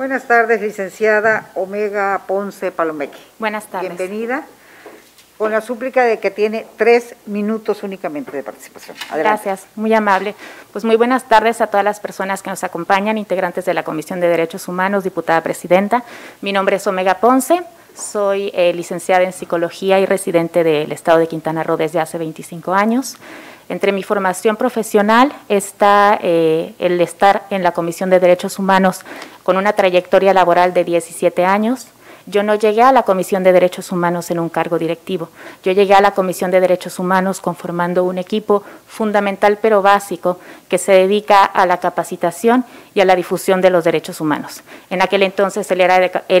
Buenas tardes, licenciada Omega Ponce Palomeque. Buenas tardes. Bienvenida, con la súplica de que tiene 3 minutos únicamente de participación. Adelante. Gracias, muy amable. Pues muy buenas tardes a todas las personas que nos acompañan, integrantes de la Comisión de Derechos Humanos, diputada presidenta. Mi nombre es Omega Ponce, soy licenciada en Psicología y residente del Estado de Quintana Roo desde hace 25 años. Entre mi formación profesional está el estar en la Comisión de Derechos Humanos con una trayectoria laboral de 17 años. Yo no llegué a la Comisión de Derechos Humanos en un cargo directivo. Yo llegué a la Comisión de Derechos Humanos conformando un equipo fundamental pero básico que se dedica a la capacitación y a la difusión de los derechos humanos. En aquel entonces él era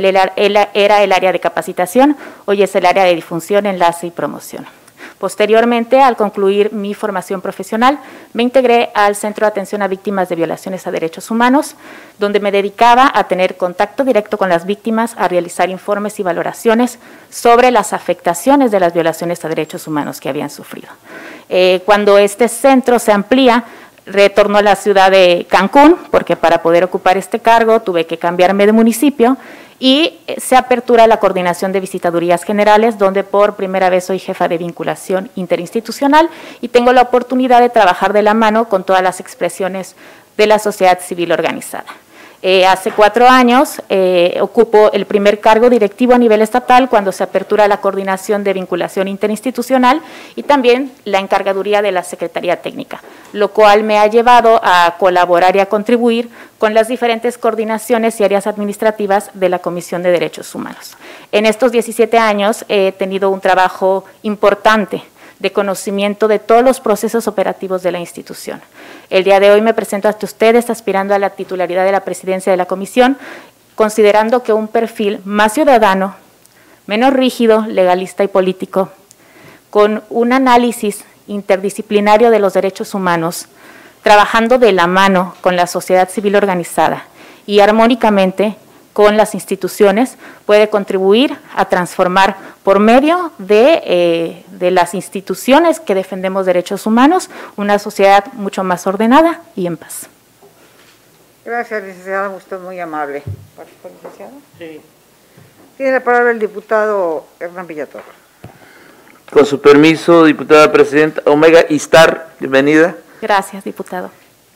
el área de capacitación, hoy es el área de difusión, enlace y promoción. Posteriormente, al concluir mi formación profesional, me integré al Centro de Atención a Víctimas de Violaciones a Derechos Humanos, donde me dedicaba a tener contacto directo con las víctimas, a realizar informes y valoraciones sobre las afectaciones de las violaciones a derechos humanos que habían sufrido. Cuando este centro se amplía, retorno a la ciudad de Cancún, porque para poder ocupar este cargo tuve que cambiarme de municipio, y se apertura la coordinación de visitadurías generales, donde por primera vez soy jefa de vinculación interinstitucional y tengo la oportunidad de trabajar de la mano con todas las expresiones de la sociedad civil organizada. Hace 4 años ocupo el primer cargo directivo a nivel estatal cuando se apertura la coordinación de vinculación interinstitucional y también la encargaduría de la Secretaría Técnica, lo cual me ha llevado a colaborar y a contribuir con las diferentes coordinaciones y áreas administrativas de la Comisión de Derechos Humanos. En estos 17 años he tenido un trabajo importante de conocimiento de todos los procesos operativos de la institución. El día de hoy me presento ante ustedes aspirando a la titularidad de la presidencia de la comisión, considerando que un perfil más ciudadano, menos rígido, legalista y político, con un análisis interdisciplinario de los derechos humanos, trabajando de la mano con la sociedad civil organizada y armónicamente con las instituciones, puede contribuir a transformar por medio de las instituciones que defendemos derechos humanos, una sociedad mucho más ordenada y en paz. Gracias, licenciada, usted es muy amable. ¿Participa, licenciada? Sí. Tiene la palabra el diputado Hernán Villatorra. Con su permiso, diputada presidenta. Omega Istar, bienvenida. Gracias, diputado.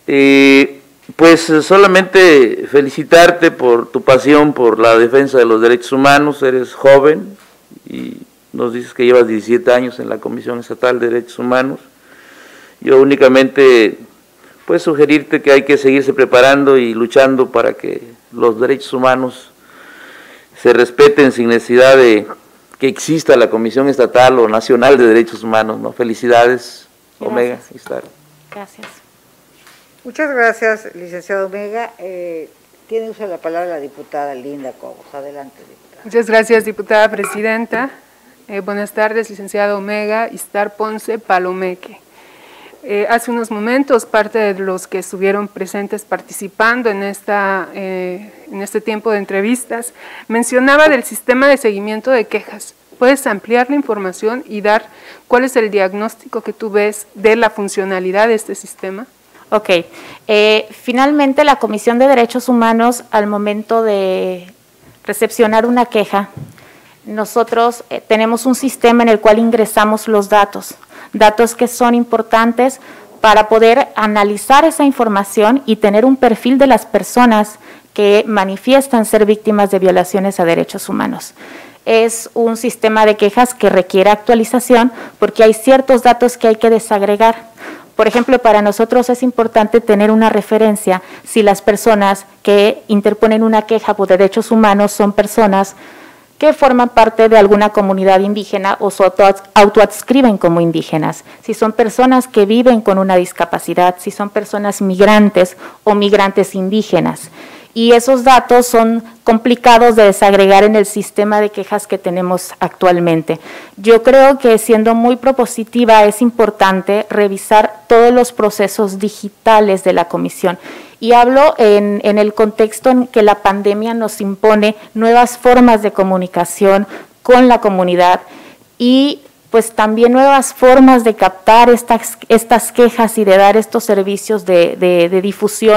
Pues solamente felicitarte por tu pasión por la defensa de los derechos humanos. Eres joven y nos dices que llevas 17 años en la Comisión Estatal de Derechos Humanos. Yo únicamente pues sugerirte que hay que seguirse preparando y luchando para que los derechos humanos se respeten sin necesidad de que exista la Comisión Estatal o Nacional de Derechos Humanos, ¿no? Felicidades, gracias. Omega Istar. Gracias. Muchas gracias, licenciado Omega. Tiene usted la palabra la diputada Linda Cobos. Adelante, diputada. Muchas gracias, diputada presidenta. Buenas tardes, licenciado Omega Istar Ponce Palomeque. Hace unos momentos, parte de los que estuvieron presentes participando en este tiempo de entrevistas, mencionaba del sistema de seguimiento de quejas. ¿Puedes ampliar la información y dar cuál es el diagnóstico que tú ves de la funcionalidad de este sistema? Ok. Finalmente, la Comisión de Derechos Humanos, al momento de recepcionar una queja, nosotros tenemos un sistema en el cual ingresamos los datos que son importantes para poder analizar esa información y tener un perfil de las personas que manifiestan ser víctimas de violaciones a derechos humanos. Es un sistema de quejas que requiere actualización porque hay ciertos datos que hay que desagregar. Por ejemplo, para nosotros es importante tener una referencia si las personas que interponen una queja por derechos humanos son personas que forman parte de alguna comunidad indígena o se autoadscriben como indígenas, si son personas que viven con una discapacidad, si son personas migrantes o migrantes indígenas. Y esos datos son complicados de desagregar en el sistema de quejas que tenemos actualmente. Yo creo que siendo muy propositiva es importante revisar todos los procesos digitales de la comisión. Y hablo en el contexto en que la pandemia nos impone nuevas formas de comunicación con la comunidad y pues también nuevas formas de captar estas quejas y de dar estos servicios de difusión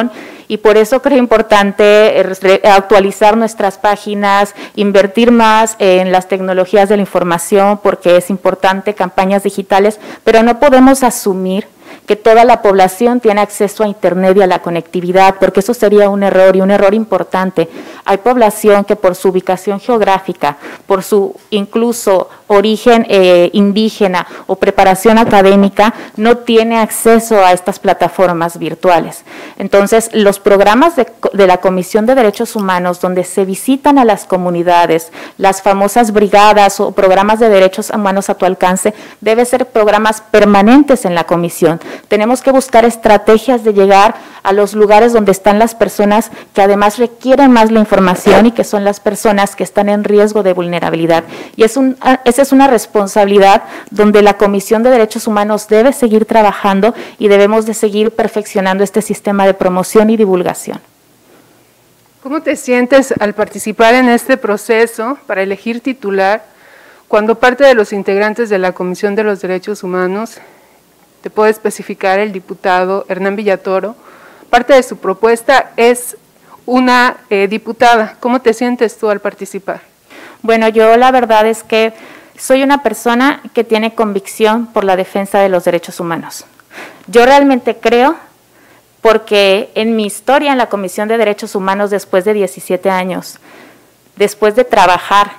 y por eso creo importante actualizar nuestras páginas, invertir más en las tecnologías de la información, porque es importante campañas digitales, pero no podemos asumir que toda la población tiene acceso a Internet y a la conectividad, porque eso sería un error, y un error importante. Hay población que por su ubicación geográfica, por su incluso origen indígena o preparación académica, no tiene acceso a estas plataformas virtuales. Entonces, los programas de la Comisión de Derechos Humanos, donde se visitan a las comunidades, las famosas brigadas o programas de derechos humanos a tu alcance, deben ser programas permanentes en la comisión. Tenemos que buscar estrategias de llegar a los lugares donde están las personas que además requieren más la información y que son las personas que están en riesgo de vulnerabilidad. Y esa es una responsabilidad donde la Comisión de Derechos Humanos debe seguir trabajando y debemos de seguir perfeccionando este sistema de promoción y divulgación. ¿Cómo te sientes al participar en este proceso para elegir titular cuando parte de los integrantes de la Comisión de los Derechos Humanos, te puedo especificar el diputado Hernán Villatoro, parte de su propuesta es una diputada? ¿Cómo te sientes tú al participar? Bueno, yo la verdad es que soy una persona que tiene convicción por la defensa de los derechos humanos. Yo realmente creo, porque en mi historia en la Comisión de Derechos Humanos, después de 17 años, después de trabajar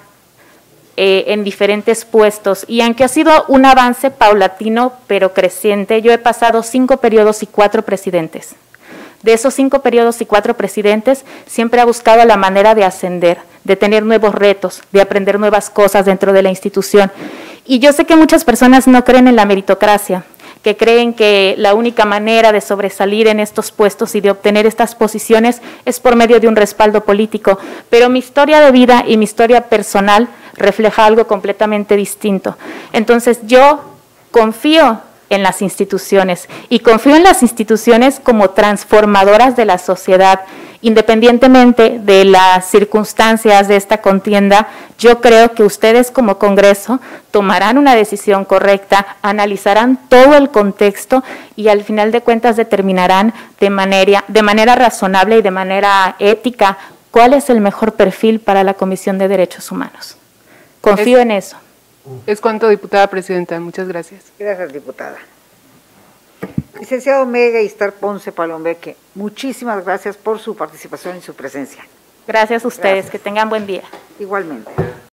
en diferentes puestos, y aunque ha sido un avance paulatino pero creciente, yo he pasado 5 periodos y 4 presidentes. De esos 5 periodos y 4 presidentes, siempre he buscado la manera de ascender, de tener nuevos retos, de aprender nuevas cosas dentro de la institución. Y yo sé que muchas personas no creen en la meritocracia, que creen que la única manera de sobresalir en estos puestos y de obtener estas posiciones es por medio de un respaldo político, pero mi historia de vida y mi historia personal refleja algo completamente distinto. Entonces yo confío en las instituciones y confío en las instituciones como transformadoras de la sociedad. Independientemente de las circunstancias de esta contienda, yo creo que ustedes como Congreso tomarán una decisión correcta, analizarán todo el contexto y al final de cuentas determinarán de manera razonable y de manera ética cuál es el mejor perfil para la Comisión de Derechos Humanos. Confío en eso. Es cuanto, diputada presidenta. Muchas gracias. Gracias, diputada. Licenciado Omega Istar Ponce Palomeque, muchísimas gracias por su participación y su presencia. Gracias a ustedes, que tengan buen día. Igualmente.